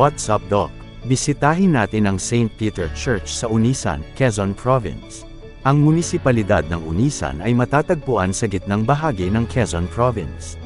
What's up, Doc? Bisitahin natin ang St. Peter Church sa Unisan, Quezon Province. Ang munisipalidad ng Unisan ay matatagpuan sa gitnang bahagi ng Quezon Province.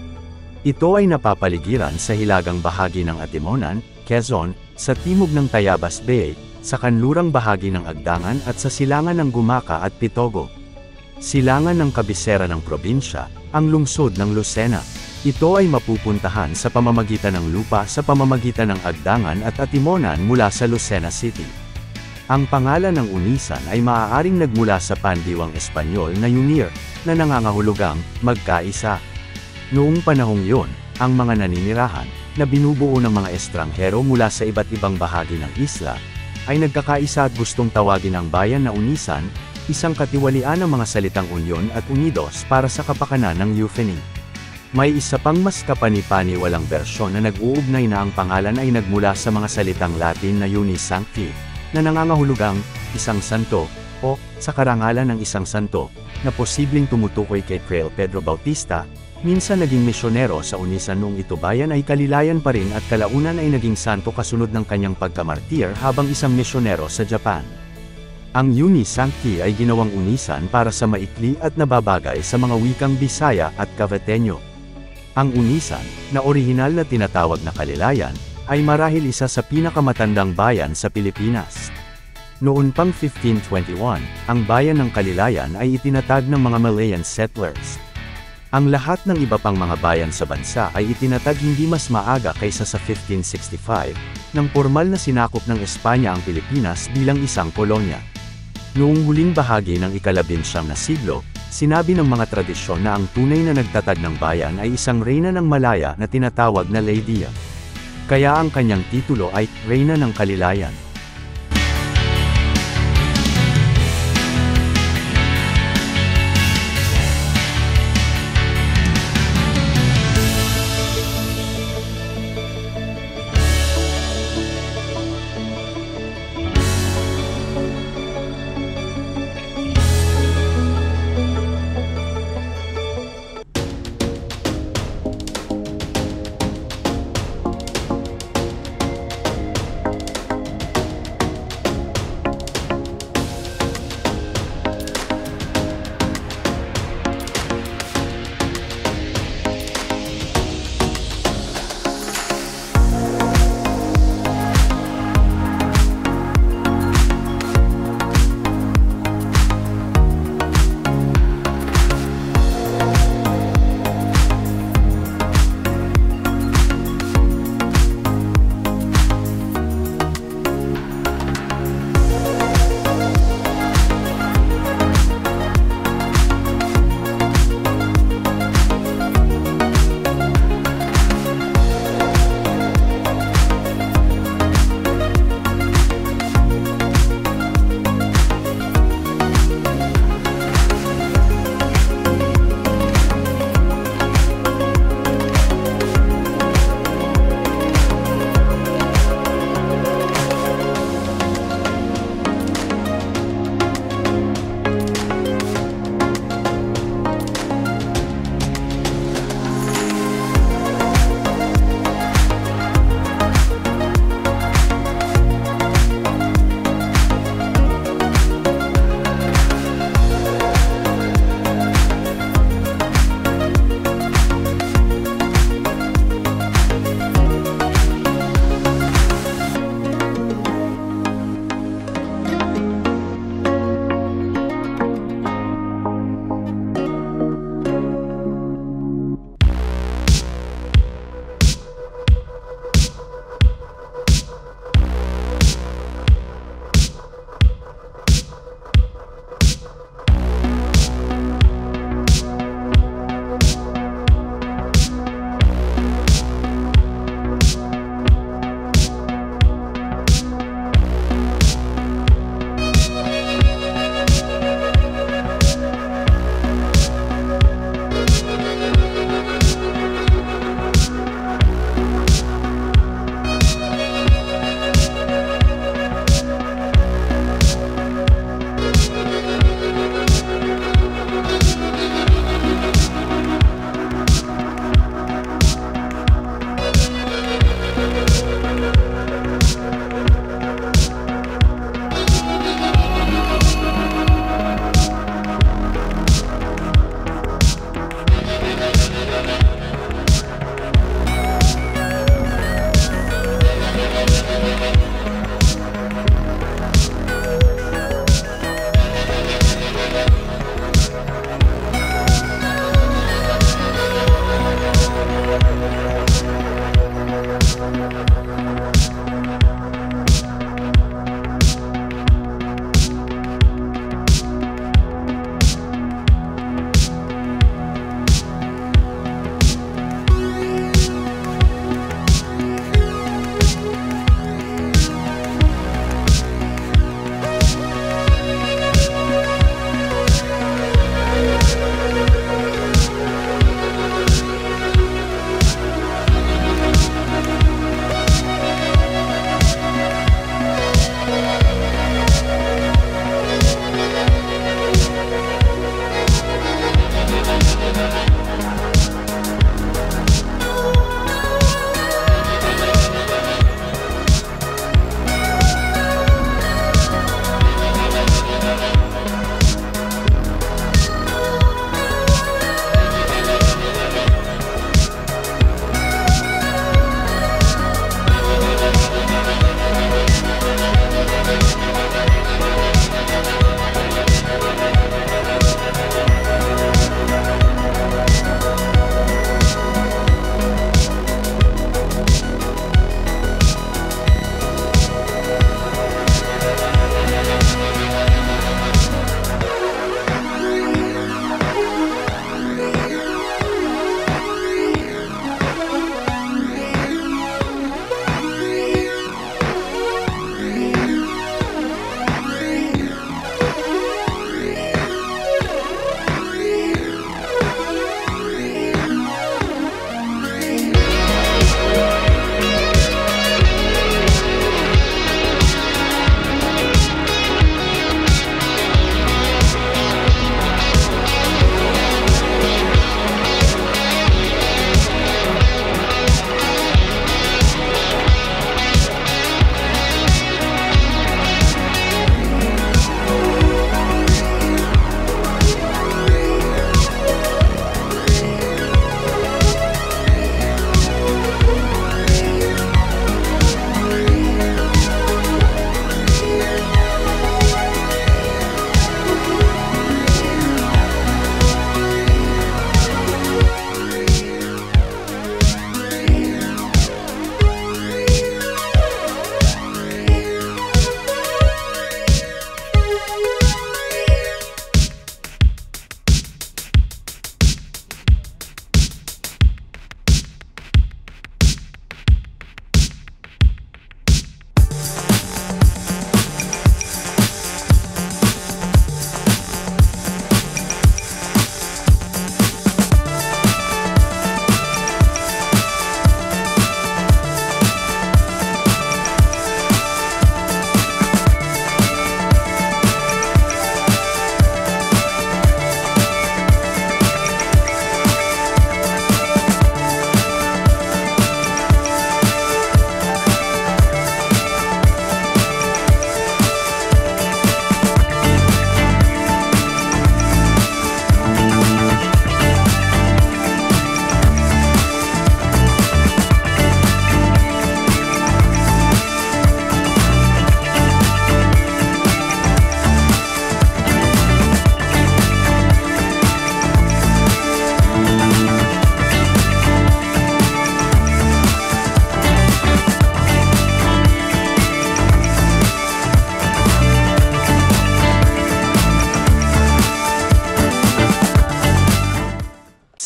Ito ay napapaligiran sa hilagang bahagi ng Atimonan, Quezon, sa timog ng Tayabas Bay, sa kanlurang bahagi ng Agdangan at sa silangan ng Gumaca at Pitogo. Silangan ng kabisera ng probinsya, ang lungsod ng Lucena. Ito ay mapupuntahan sa pamamagitan ng lupa sa pamamagitan ng Agdangan at Atimonan mula sa Lucena City. Ang pangalan ng Unisan ay maaaring nagmula sa pandiwang Espanyol na unir, na nangangahulugang magkaisa. Noong panahong iyon, ang mga naninirahan, na binubuo ng mga estranghero mula sa iba't ibang bahagi ng isla, ay nagkakaisa at gustong tawagin ang bayan na Unisan, isang katiwalian ng mga salitang Union at Unidos para sa kapakanan ng Euphony. May isa pang mas kapani-paniwalang bersyon na nag-uugnay na ang pangalan ay nagmula sa mga salitang Latin na Unis Sancti, na nangangahulugang isang santo, o sa karangalan ng isang santo, na posibleng tumutukoy kay Fray Pedro Bautista, minsan naging misyonero sa Unisan noong ito bayan ay kalilayan pa rin at kalaunan ay naging santo kasunod ng kanyang pagkamartir habang isang misyonero sa Japan. Ang Unis Sancti ay ginawang Unisan para sa maikli at nababagay sa mga wikang Bisaya at Cavateño. Ang Unisan, na orihinal na tinatawag na Kalilayan, ay marahil isa sa pinakamatandang bayan sa Pilipinas. Noon pang 1521, ang bayan ng Kalilayan ay itinatag ng mga Malayan settlers. Ang lahat ng iba pang mga bayan sa bansa ay itinatag hindi mas maaga kaysa sa 1565, nang formal na sinakop ng Espanya ang Pilipinas bilang isang kolonya. Noong huling bahagi ng ika-19 na siglo, sinabi ng mga tradisyon na ang tunay na nagtatag ng bayan ay isang reyna ng Malaya na tinatawag na Leydia. Kaya ang kanyang titulo ay Reyna ng Kalilayan.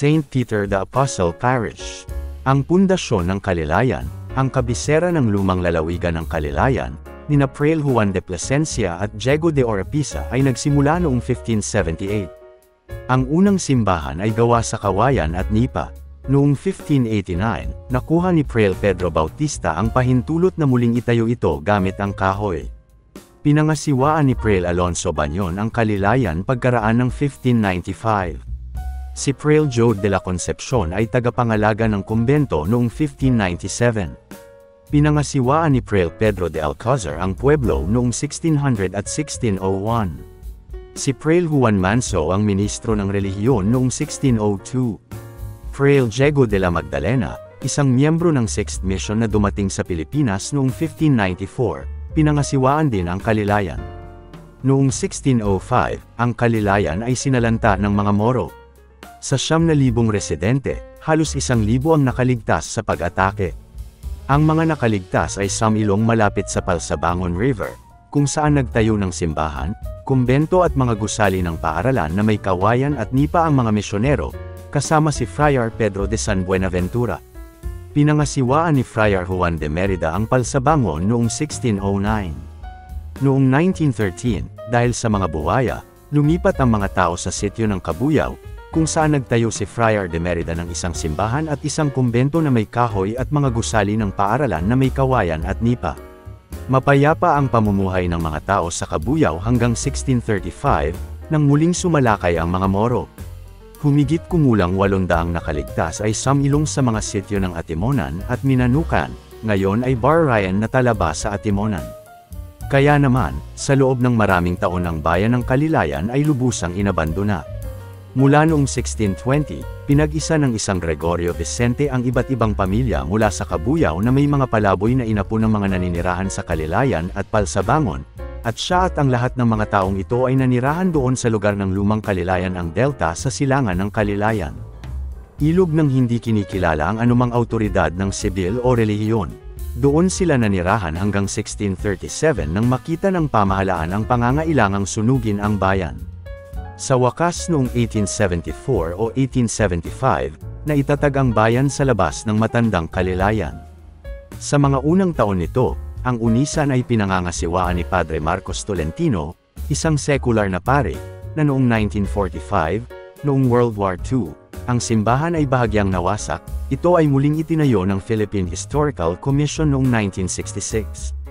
St. Peter the Apostle Parish. Ang pundasyon ng Kalilayan, ang kabisera ng lumang lalawigan ng Kalilayan, nina Prayle Juan de Plasencia at Diego de Oropesa ay nagsimula noong 1578. Ang unang simbahan ay gawa sa kawayan at nipa. Noong 1589, nakuha ni Prayle Pedro Bautista ang pahintulot na muling itayo ito gamit ang kahoy. Pinangasiwaan ni Prayle Alonso Banyon ang Kalilayan pagkaraan ng 1595. Si Prayle Jode de la Concepcion ay tagapangalaga ng kumbento noong 1597. Pinangasiwaan ni Prayle Pedro de Alcazar ang pueblo noong 1600 at 1601. Si Prayle Juan Manso ang ministro ng relihiyon noong 1602. Prayle Diego de la Magdalena, isang miyembro ng Sixth Mission na dumating sa Pilipinas noong 1594, pinangasiwaan din ang Kalilayan. Noong 1605, ang Kalilayan ay sinalanta ng mga Moro. Sa 9,000 residente, halos 1,000 ang nakaligtas sa pag-atake. Ang mga nakaligtas ay samilong malapit sa Palsabangon River, kung saan nagtayo ng simbahan, kumbento at mga gusali ng paaralan na may kawayan at nipa ang mga misyonero, kasama si Friar Pedro de San Buenaventura. Pinangasiwaan ni Friar Juan de Merida ang Palsabangon noong 1609. Noong 1913, dahil sa mga buwaya, lumipat ang mga tao sa sitio ng Kabuyaw, kung saan nagtayo si Friar de Merida ng isang simbahan at isang kumbento na may kahoy at mga gusali ng paaralan na may kawayan at nipa. Mapayapa ang pamumuhay ng mga tao sa Kabuyaw hanggang 1635, nang muling sumalakay ang mga Moro. Humigit kumulang 800 nakaligtas ay samilong sa mga sityo ng Atimonan at Minanukan, ngayon ay Barayan na talaba sa Atimonan. Kaya naman, sa loob ng maraming taon ang bayan ng Kalilayan ay lubusang inabandona. Mula noong 1620, pinag-isa ng isang Gregorio Vicente ang iba't ibang pamilya mula sa Kabuyaw na may mga palaboy na inapo ng mga naninirahan sa Kalilayan at Palsabangon, at siya at ang lahat ng mga taong ito ay nanirahan doon sa lugar ng Lumang Kalilayan ang Delta sa silangan ng Kalilayan. Ilog ng hindi kinikilala ang anumang autoridad ng sibil o relihiyon. Doon sila nanirahan hanggang 1637 nang makita ng pamahalaan ang pangangailangang sunugin ang bayan. Sa wakas noong 1874 o 1875, naitatag ang bayan sa labas ng matandang Kalilayan. Sa mga unang taon nito, ang Unisan ay pinangangasiwaan ni Padre Marcos Tolentino, isang secular na pare, na noong 1945, noong World War II, ang simbahan ay bahagyang nawasak. Ito ay muling itinayo ng Philippine Historical Commission noong 1966.